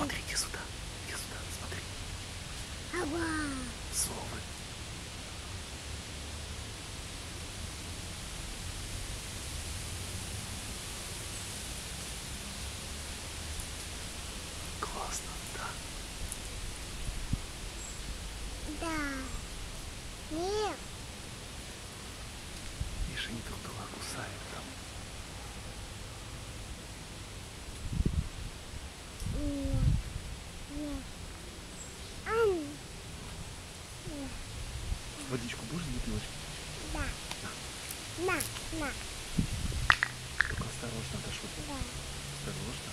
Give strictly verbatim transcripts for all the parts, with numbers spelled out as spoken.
Смотри, иди сюда. Иди сюда, смотри. Ага. Совы. Классно, да? Да. Нет. Видишь, они друг друга кусают там. Нет. Нет. Ам. Нет. Водичку будешь с бутылочки? Да. На, на. Только осторожно, Даша. Да. Осторожно.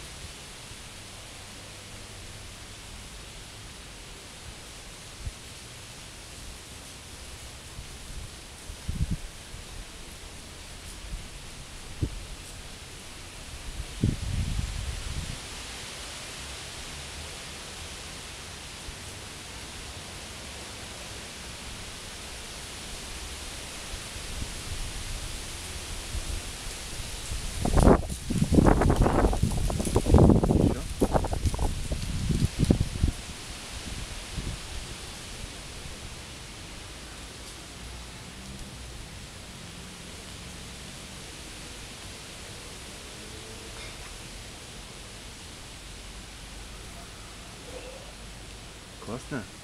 Классно?